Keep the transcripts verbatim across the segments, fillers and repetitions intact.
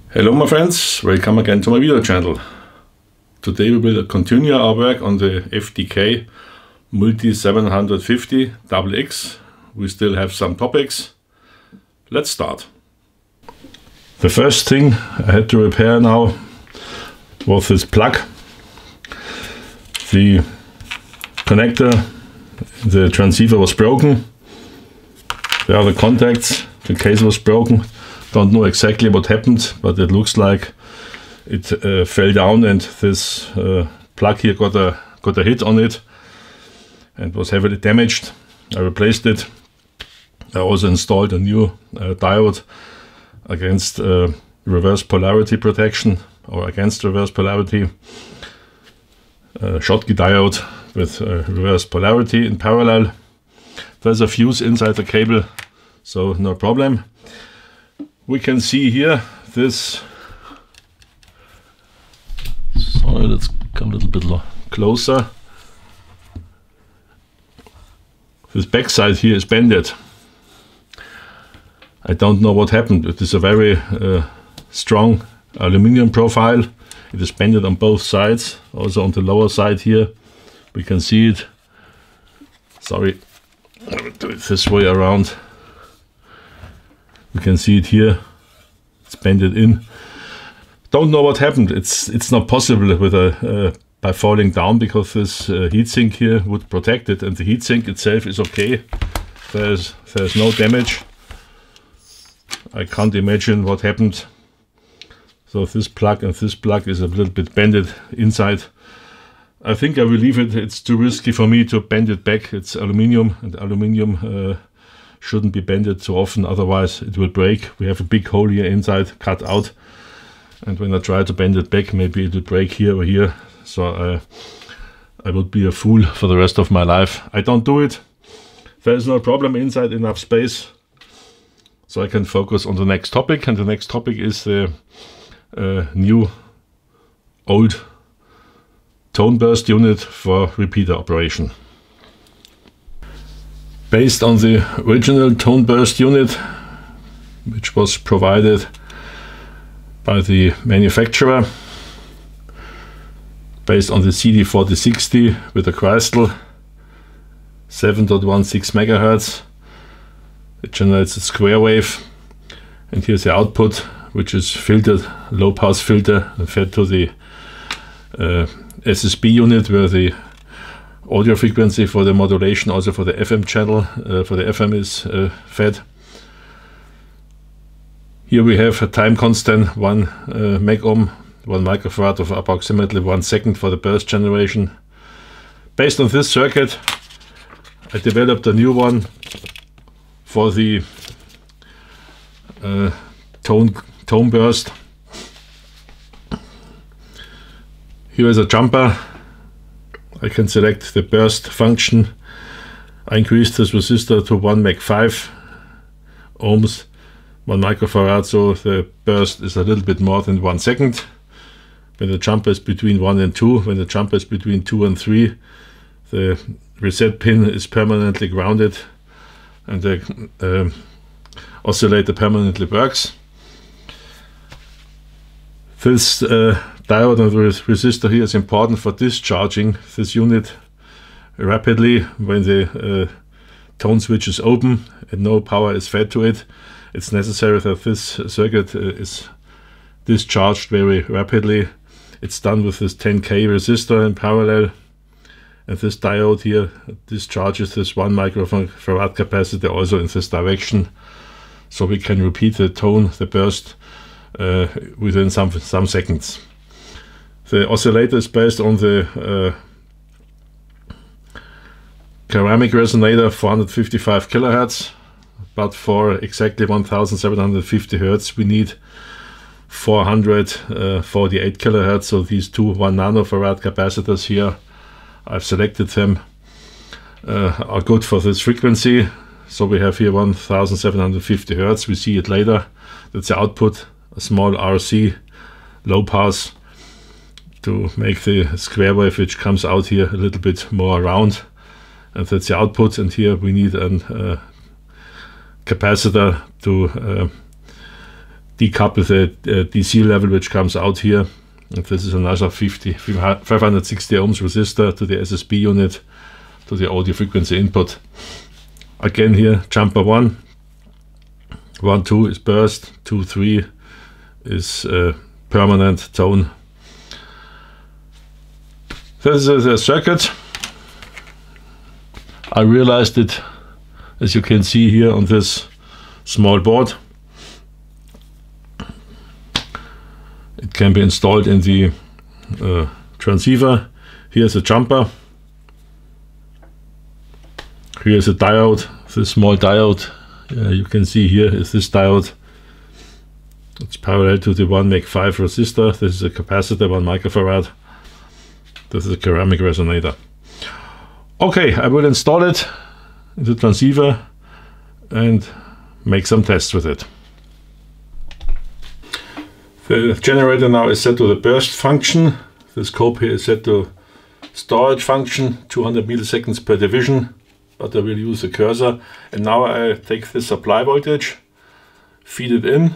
Hello my friends, welcome again to my video channel. Today we will continue our work on the F D K Multi seven fifty X X. We still have some topics. Let's start. The first thing I had to repair now was this plug. The connector, the transceiver was broken. There are the contacts, the case was broken. Don't know exactly what happened, but it looks like it uh, fell down and this uh, plug here got a got a hit on it and was heavily damaged. I replaced it. I also installed a new uh, diode against uh, reverse polarity protection or against reverse polarity. Uh, Schottky diode with uh, reverse polarity in parallel. There's a fuse inside the cable, so no problem. We can see here this, sorry, let's come a little bit closer. This backside here is bended. I don't know what happened. It is a very uh, strong aluminum profile. It is bended on both sides, also on the lower side here. We can see it. Sorry, I will do it this way around. You can see it here, it's bended in. Don't know what happened. It's it's not possible with a uh, by falling down, because this uh, heatsink here would protect it, and the heatsink itself is okay. There's there's no damage. I can't imagine what happened. So this plug and this plug is a little bit bended inside. I think I will leave it. It's too risky for me to bend it back. It's aluminium, and aluminium uh, shouldn't be bended too often, otherwise it will break. We have a big hole here inside cut out, and when I try to bend it back, maybe it will break here or here. So uh, I would be a fool for the rest of my life. I don't do it. There is no problem inside, enough space, so I can focus on the next topic. And the next topic is the uh, new old tone burst unit for repeater operation. Based on the original tone burst unit, which was provided by the manufacturer, based on the C D forty sixty with a crystal seven point one six megahertz, it generates a square wave, and here's the output, which is filtered, low pass filter, and fed to the uh, S S B unit, where the audio frequency for the modulation, also for the F M channel, uh, for the F M is uh, fed. Here we have a time constant, one uh, megohm, one microfarad of approximately one second for the burst generation. Based on this circuit, I developed a new one for the uh, tone, tone burst. Here is a jumper. I can select the burst function. I increased this resistor to one meg five ohms, one microfarad, so the burst is a little bit more than one second. When the jumper is between one and two, when the jumper is between two and three, the reset pin is permanently grounded, and the uh, oscillator permanently works. This uh, diode and resistor here is important for discharging this unit rapidly when the uh, tone switch is open and no power is fed to it. It's necessary that this circuit uh, is discharged very rapidly. It's done with this ten K resistor in parallel, and this diode here discharges this one microfarad capacitor also in this direction, so we can repeat the tone, the burst, uh, within some some seconds. The oscillator is based on the uh, ceramic resonator, four hundred fifty-five kilohertz, but for exactly one thousand seven hundred fifty hertz we need four hundred forty-eight kilohertz. So these two one nanofarad capacitors here, I've selected them, uh, are good for this frequency. So we have here one thousand seven hundred fifty hertz. We see it later. That's the output, a small R C, low pass, to make the square wave which comes out here a little bit more round, and that's the output. And here we need a uh, capacitor to uh, decouple the uh, D C level which comes out here. And this is another fifty, five hundred sixty ohms resistor to the S S B unit, to the audio frequency input. Again here, jumper one, one, two is burst, two, three is uh, permanent tone. This is a circuit. I realized it, as you can see here on this small board. It can be installed in the uh, transceiver. Here's a jumper. Here's a diode, this small diode. Uh, you can see here is this diode. It's parallel to the one meg five resistor. This is a capacitor, one microfarad. This is a ceramic resonator. Okay, I will install it in the transceiver and make some tests with it. The generator now is set to the burst function. The scope here is set to storage function, two hundred milliseconds per division, but I will use the cursor. And now I take the supply voltage, feed it in,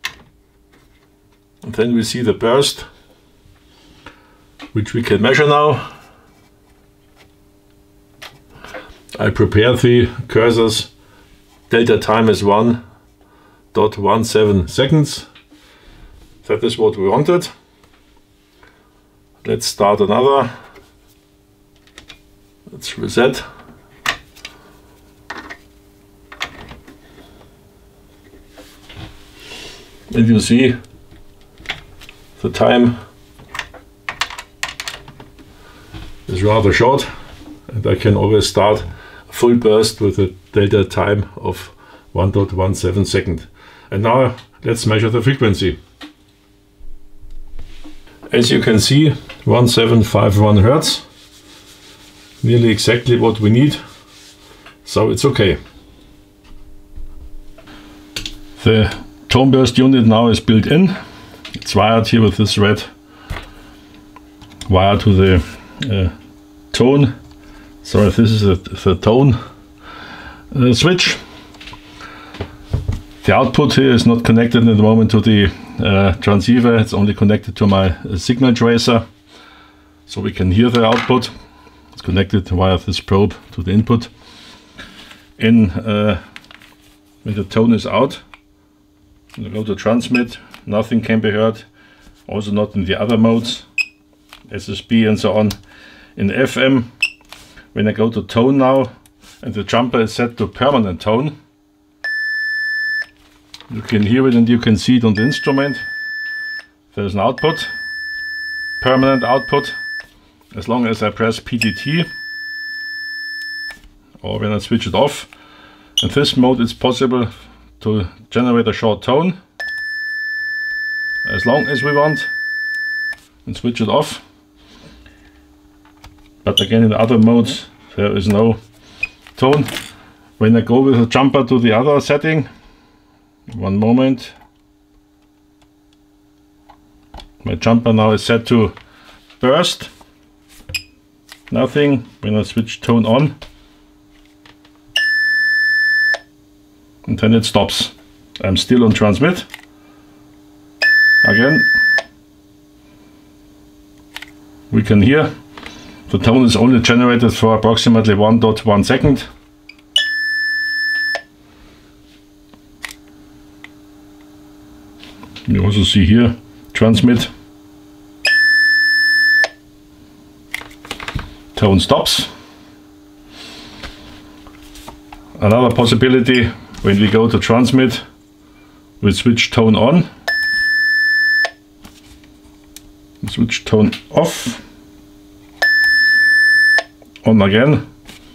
and then we see the burst, which we can measure now. I prepare the cursors. Delta time is one point one seven seconds. That is what we wanted. Let's start another. Let's reset. And you see the time is rather short, and I can always start a full burst with a delta time of one point one seven second. And now let's measure the frequency. As you can see, one seven five one hertz, nearly exactly what we need, so it's okay. The tone burst unit now is built in. It's wired here with this red wire to the uh, tone. Sorry, this is a, the tone uh, switch. The output here is not connected at the moment to the uh, transceiver. It's only connected to my uh, signal tracer, so we can hear the output. It's connected via this probe to the input. In uh, when the tone is out, when I go to transmit, nothing can be heard. Also not in the other modes, S S B and so on. In F M, when I go to tone now, and the jumper is set to permanent tone, you can hear it and you can see it on the instrument. There's an output, permanent output, as long as I press P D T or when I switch it off. In this mode it's possible to generate a short tone as long as we want and switch it off. But again, in the other modes there is no tone. When I go with a jumper to the other setting, one moment, my jumper now is set to burst, nothing. When I switch tone on, and then it stops. I'm still on transmit. Again, we can hear the tone is only generated for approximately one point one second. You also see here transmit, tone stops. Another possibility, when we go to transmit, we switch tone on, switch tone off, on again,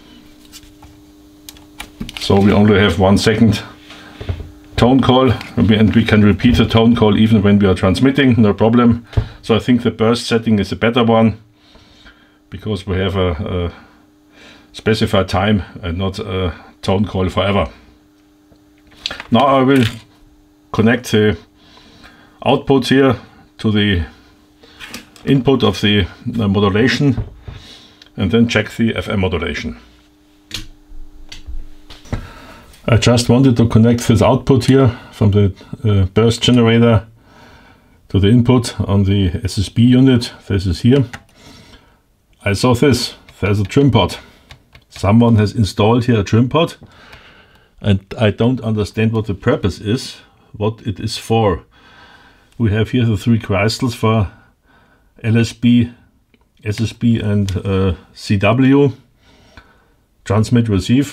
so we only have one second tone call, and we can repeat the tone call even when we are transmitting, no problem. So I think the burst setting is a better one, because we have a, a specified time and not a tone call forever. Now I will connect the output here to the input of the, the modulation, and then check the F M modulation. I just wanted to connect this output here from the uh, burst generator to the input on the S S B unit. This is here. I saw this. There's a trim pod. Someone has installed here a trim pod, and I don't understand what the purpose is, what it is for. We have here the three crystals for L S B, S S B and uh, C W, transmit, receive.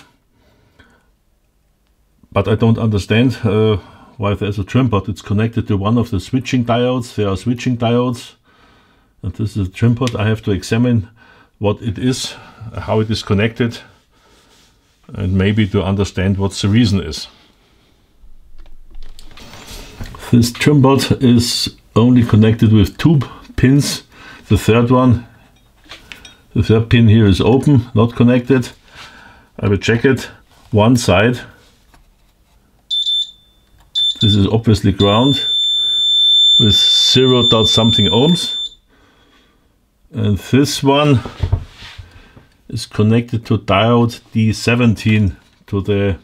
But I don't understand uh, why there's a trim pod. It's connected to one of the switching diodes. There are switching diodes, and this is a trim pod. I have to examine what it is, how it is connected, and maybe to understand what the reason is. This trim pod is only connected with two pins. The third one, the third pin here is open, not connected. I will check it. One side, this is obviously ground with zero dot something ohms, and this one is connected to diode D seventeen, to the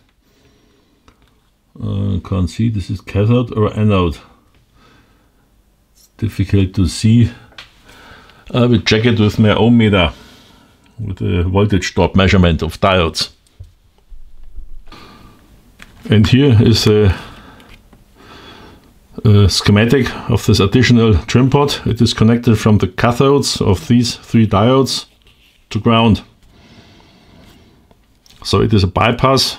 uh, can't see, this is cathode or anode. It's difficult to see. I will check it with my ohm meter, with a voltage drop measurement of diodes. And here is a Uh, schematic of this additional trim pod. It is connected from the cathodes of these three diodes to ground. So it is a bypass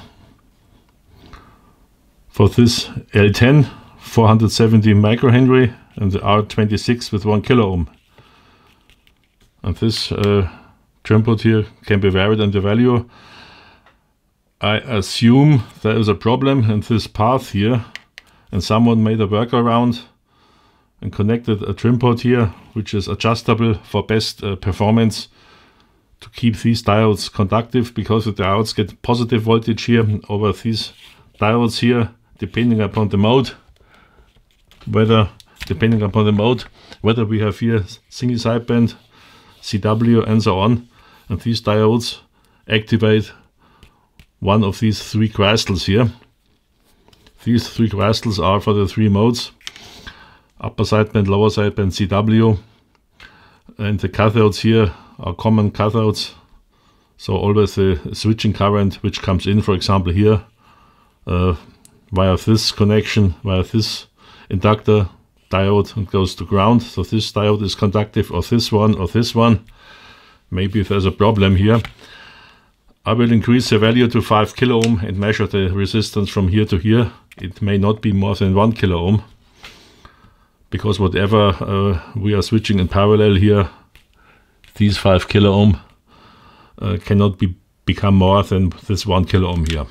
for this L ten, four hundred seventy microhenry, and the R twenty-six with one kilo ohm. And this uh, trim pod here can be varied in the value. I assume there is a problem in this path here, and someone made a workaround and connected a trim pod here, which is adjustable for best uh, performance, to keep these diodes conductive, because the diodes get positive voltage here over these diodes here, depending upon the mode, whether depending upon the mode, whether we have here single sideband, C W and so on, and these diodes activate one of these three crystals here. These three crystals are for the three modes: upper sideband, lower sideband, C W, and the cathodes here are common cathodes, so always the switching current which comes in, for example here, uh, via this connection, via this inductor diode, and goes to ground. So this diode is conductive, or this one, or this one. Maybe there's a problem here. I will increase the value to five kilo ohm and measure the resistance from here to here. It may not be more than one kilo ohm, because whatever uh, we are switching in parallel here, these five kilo ohm uh, cannot be become more than this one kilo ohm here.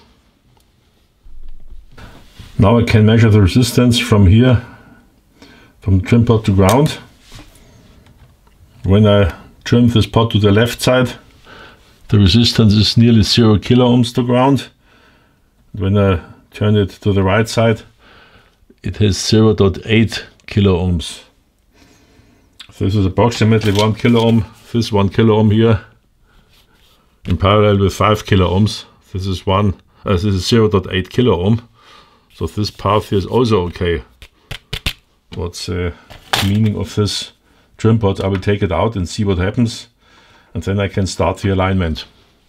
Now I can measure the resistance from here, from the trim pod to ground. When I trim this pod to the left side, the resistance is nearly zero kilo ohms to ground. When I turn it to the right side, it has zero point eight kilo ohms. This is approximately one kilo ohm. This one kilo ohm here, in parallel with five kilo ohms. This is one. Uh, this is zero point eight kilo ohm. So this path here is also okay. What's the meaning of this trim pod? I will take it out and see what happens, and then I can start the alignment.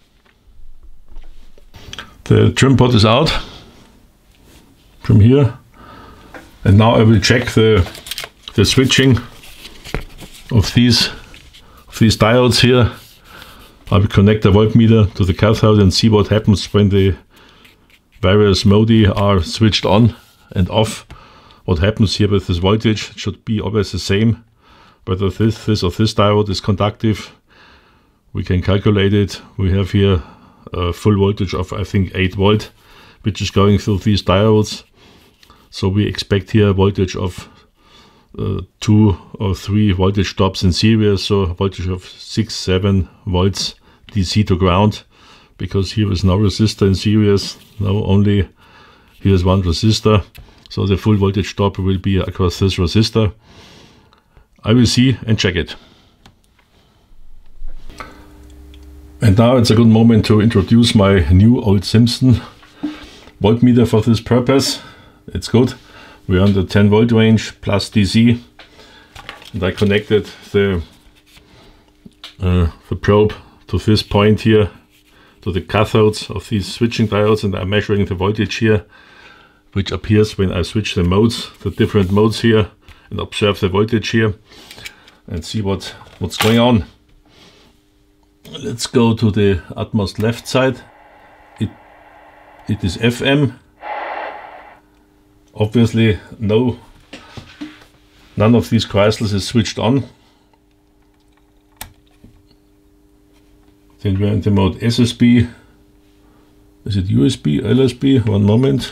The trim pod is out from here, and now I will check the the switching of these of these diodes here. I will connect the voltmeter to the cathode and see what happens when the various modi are switched on and off. What happens here with this voltage? It should be always the same. Whether this, this or this diode is conductive, we can calculate it. We have here a full voltage of, I think, eight volt, which is going through these diodes. So we expect here a voltage of uh, two or three voltage drops in series, so a voltage of six, seven volts D C to ground, because here is no resistor in series, no, only here's one resistor. So the full voltage drop will be across this resistor. I will see and check it. And now it's a good moment to introduce my new old Simpson voltmeter for this purpose. It's good. We're on the ten volt range plus D C, and I connected the uh, the probe to this point here, to the cathodes of these switching diodes, and I'm measuring the voltage here, which appears when I switch the modes, the different modes here, and observe the voltage here and see what what's going on. Let's go to the utmost left side. It it is F M. Obviously, no, none of these crystals is switched on. Then we're in the mode S S B. Is it U S B, L S B? One moment.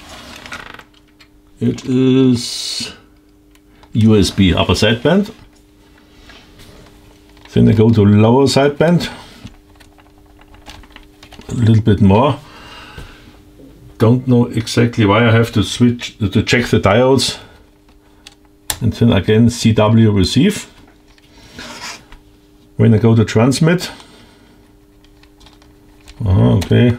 It is U S B, upper sideband. Then I go to lower sideband. A little bit more. Don't know exactly why I have to switch to check the diodes, and then again C W receive. When I go to transmit, oh, okay,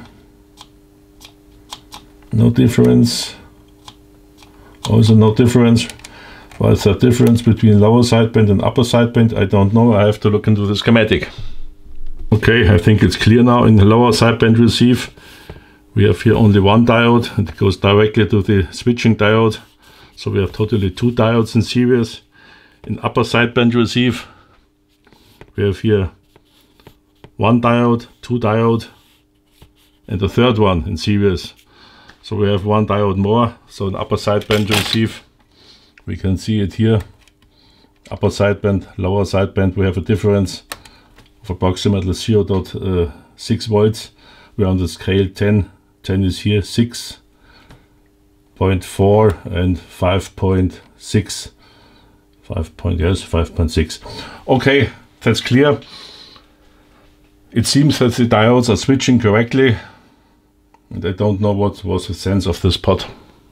no difference. Also no difference. What's the difference between lower sideband and upper sideband? I don't know. I have to look into the schematic. Okay, I think it's clear now. In the lower sideband receive, we have here only one diode, and it goes directly to the switching diode. So we have totally two diodes in series. In upper sideband receive, we have here one diode, two diode, and the third one in series. So we have one diode more. So in upper sideband receive, we can see it here. Upper sideband, lower sideband, we have a difference of approximately zero point six volts. We're on the scale ten. ten is here, six point four and five point six. five point, yes, five point six. Okay, that's clear. It seems that the diodes are switching correctly, and I don't know what was the sense of this pot.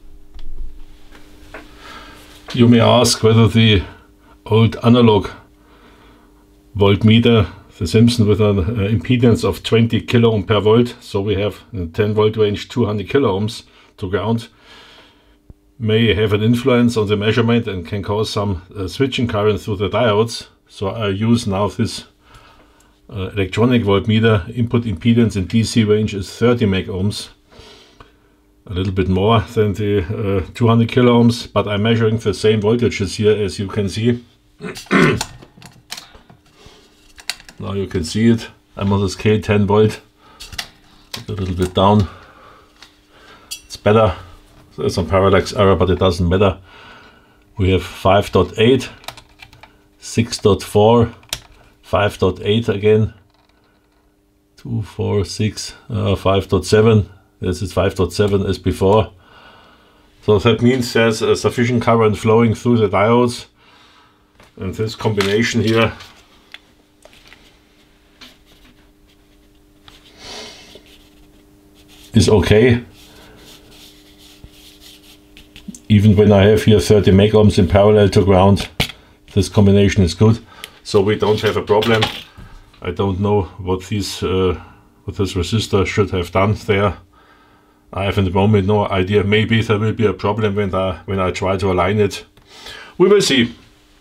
You may ask whether the old analog voltmeter, the Simpson with an uh, impedance of twenty kilo ohm per volt, so we have in ten volt range two hundred kilo ohms to ground, may have an influence on the measurement and can cause some uh, switching current through the diodes. So I use now this uh, electronic voltmeter. Input impedance in D C range is thirty meg ohms, a little bit more than the uh, two hundred kilo ohms, but I'm measuring the same voltages here, as you can see. Now you can see it. I'm on the scale ten volt. A little bit down. It's better. There's some parallax error, but it doesn't matter. We have five point eight, six point four, five point eight again, two, four, six, uh, five point seven. This is five point seven as before. So that means there's a sufficient current flowing through the diodes, and this combination here is okay. Even when I have here thirty meg ohms in parallel to ground, this combination is good. So we don't have a problem. I don't know what these uh, what this resistor should have done there. I have in the moment no idea. Maybe there will be a problem when I when I try to align it. We will see.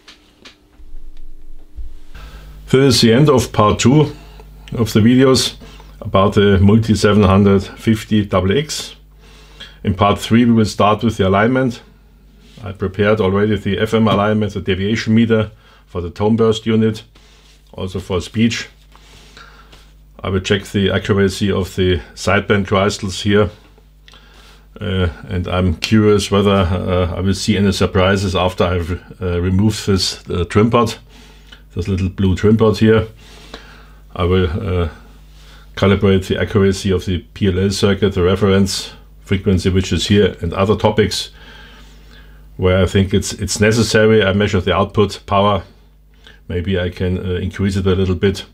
This is the end of part two of the videos about the Multi seven fifty X X. In part three we will start with the alignment. I prepared already the F M alignment, the deviation meter for the tone burst unit, also for speech. I will check the accuracy of the sideband crystals here, uh, and I'm curious whether uh, I will see any surprises after I've uh, removed this uh, trim pot, this little blue trim pot here. I will uh, calibrate the accuracy of the P L L circuit, the reference frequency which is here, and other topics where I think it's it's necessary. I measure the output power. Maybe I can uh, increase it a little bit.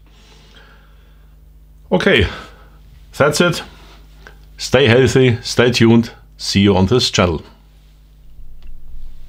Okay, that's it. Stay healthy, stay tuned. See you on this channel.